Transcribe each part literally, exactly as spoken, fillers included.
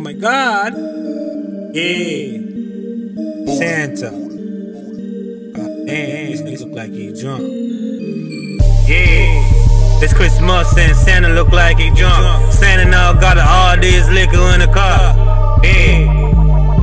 Oh my God. Yeah. Santa. God damn, this nigga look like he drunk. Yeah. It's Christmas and Santa look like he drunk. Santa now got all this liquor in the car. Yeah.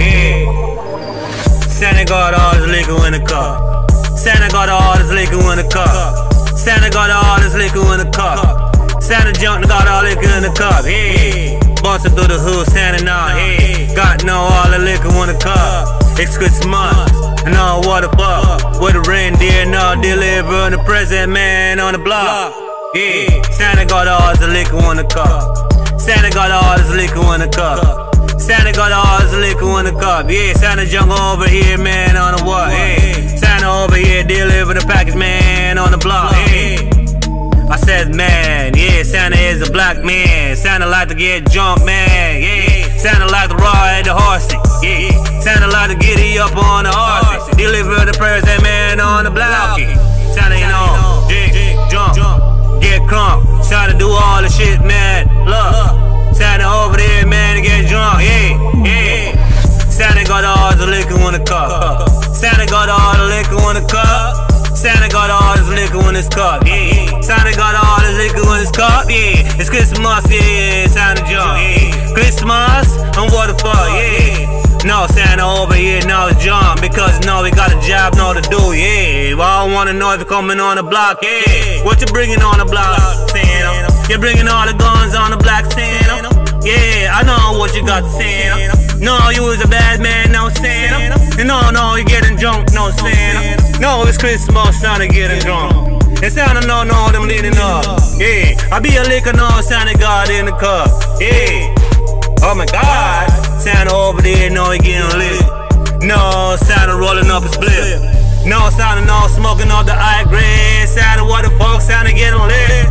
Yeah. Santa got all this liquor in the car. Santa got all this liquor in the car. Santa got all this liquor in the car. Santa jumped and got all liquor in the cup, hey. Bustin' through the hood, Santa now, hey. Got no all the liquor in the cup. It's Christmas, and all what the fuck. With a reindeer now delivering the present man on the block. Yeah, Santa got all the liquor in the cup. Santa got all this liquor in the cup. Santa got all this liquor in the cup. Yeah, Santa jump over here, man, on the what? Hey, Santa over here delivering the package, man, on the block. Hey. I said, man, yeah, Santa is a black man. Santa like to get drunk, man, yeah. Santa like to ride the horsey, yeah. Santa like to get it up on the horsey. Deliver the present, man, on the block. Santa, you know, drink, jump, get crunk. Santa do all the shit, man. Look, Santa over there, man, to get drunk, yeah, yeah. Santa got all the liquor in the cup. Santa got all the liquor in the cup. Santa got all this liquor in his cup, yeah. Santa got all this liquor in his cup, yeah. It's Christmas, yeah, Santa jump, yeah. Christmas, and what the fuck, yeah. No, Santa over here, no, it's jump. Because, no, we got a job, no, to do, yeah. Well, I wanna know if you're coming on the block, yeah. What you bringing on the block, Santa? You're bringing all the guns on the block, Santa? Yeah, I know what you got, Santa. No, you was a bad man, no Santa. No, no, you getting drunk, no Santa. No, it's Christmas, Santa getting drunk. And Santa no, no, them leading up. Yeah, I be a liquor, no, Santa got in the cup. Yeah, oh my God, Santa over there, no, he getting lit. No, Santa rolling up his split. No, Santa no, smoking off the high grade. Santa, what the fuck, Santa getting lit.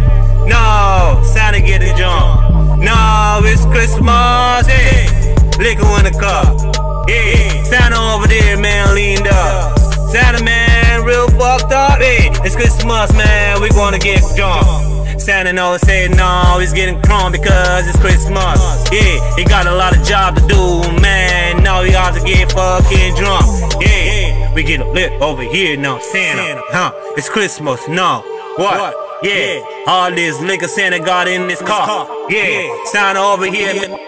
No, Santa getting drunk. No, it's Christmas, yeah. Liquor in the cup, yeah. Santa over there, man, leaned up. Santa, man, real fucked up, hey. It's Christmas, man, we gonna get drunk. Santa no say no, he's getting crunk because it's Christmas. Yeah, he got a lot of job to do, man. No, he ought to get fucking drunk. Yeah, we get lit over here now, Santa. Huh? It's Christmas, no. What? Yeah, all this liquor Santa got in this car. Yeah, Santa over here.